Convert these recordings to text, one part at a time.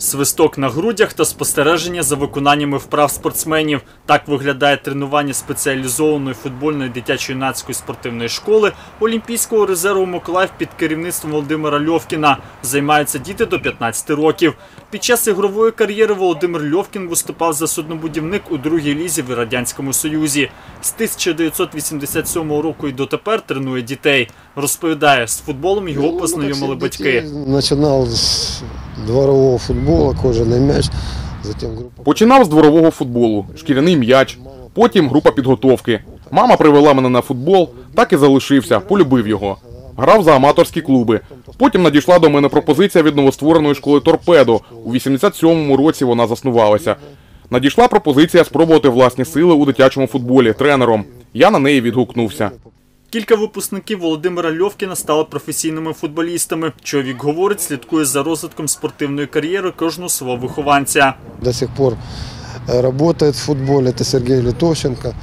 Свисток на грудях та спостереження за виконаннями вправ спортсменів. Так виглядає тренування спеціалізованої футбольної дитячо-юнацької спортивної школи Олімпійського резерву «Миколаїв» під керівництвом Володимира Льовкіна. Займаються діти до 15 років. Під час ігрової кар'єри Володимир Льовкін виступав за суднобудівник у другій лізі в Радянському Союзі. З 1987 року і дотепер тренує дітей. Розповідає, з футболом його познайомили батьки. Починав з дворового футболу, кожаний м'яч. Починав з дворового футболу, шкіряний м'яч, потім група підготовки. Мама привела мене на футбол, так і залишився, полюбив його. Грав за аматорські клуби. Потім надійшла до мене пропозиція від новоствореної школи «Торпедо». У 87-му році вона заснувалася. Надійшла пропозиція спробувати власні сили у дитячому футболі тренером. Я на неї відгукнувся. Кілька випускників Володимира Льовкіна стали професійними футболістами. Чоловік говорить, слідкує за розвитком спортивної кар'єри кожного свого вихованця. До сих пор працює в футболі, це Сергій Литовченко.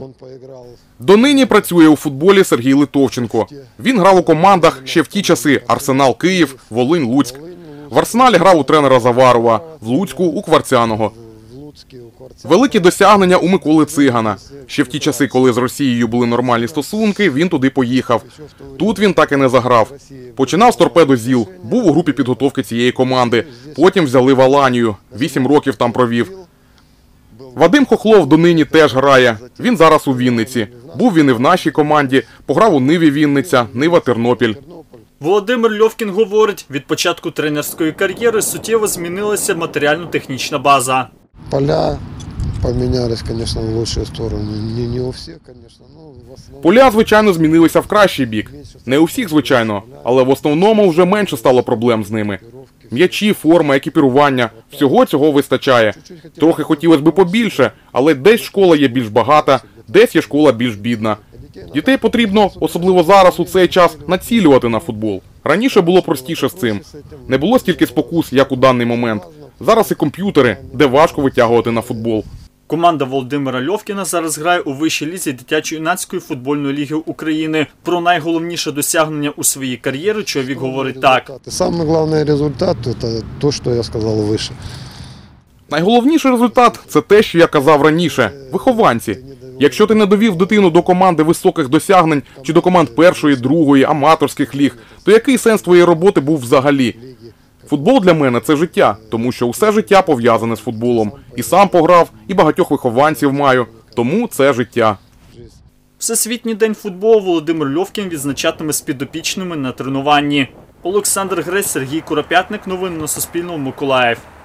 Донині працює у футболі Сергій Литовченко. Він грав у командах ще в ті часи «Арсенал Київ», «Волинь Луцьк». В «Арсеналі» грав у тренера Заварова, в Луцьку – у Кварцяного. Великі досягнення у Миколи Цигана. Ще в ті часи, коли з Росією були нормальні стосунки, він туди поїхав. Тут він так і не заграв. Починав з «Торпедо ЗІЛ», був у групі підготовки цієї команди. Потім взяли в Аланію, 8 років там провів. Вадим Хохлов донині теж грає. Він зараз у Вінниці. Був він і в нашій команді, пограв у Ниві Вінниця, Нива Тернопіль. Володимир Льовкін говорить, від початку тренерської кар'єри суттєво змінилася матеріально-технічна база. Поля помінялись, звісно, в лучшу сторону. Не у всіх, звісно, в основному. Поля, звичайно, змінилися в кращий бік. Не у всіх, звичайно, але в основному вже менше стало проблем з ними. М'ячі, форма, екіпірування – всього цього вистачає. Трохи хотілося б побільше, але десь школа є більш багата, десь є школа більш бідна. Дітей потрібно, особливо зараз у цей час, націлювати на футбол. Раніше було простіше з цим. Не було стільки спокус, як у даний момент. Зараз і комп'ютери, де важко витягувати на футбол. Команда Володимира Льовкіна зараз грає у вищій лізі дитячо-юнацької футбольної ліги України. Про найголовніше досягнення у своїй кар'єрі чоловік говорить так. Самий головний результат – це те, що я сказав вище. Найголовніший результат – це те, що я казав раніше – вихованці. Якщо ти не довів дитину до команди високих досягнень чи до команд першої, другої, аматорських ліг, то який сенс твоєї роботи був взагалі? Футбол для мене – це життя, тому що усе життя пов'язане з футболом. І сам пограв, і багатьох вихованців маю, тому це життя. Всесвітній день футболу Володимир Льовкін відзначатиме з підопічними на тренуванні. Олександр Грець, Сергій Куропятник. Новини на Суспільному. Миколаїв.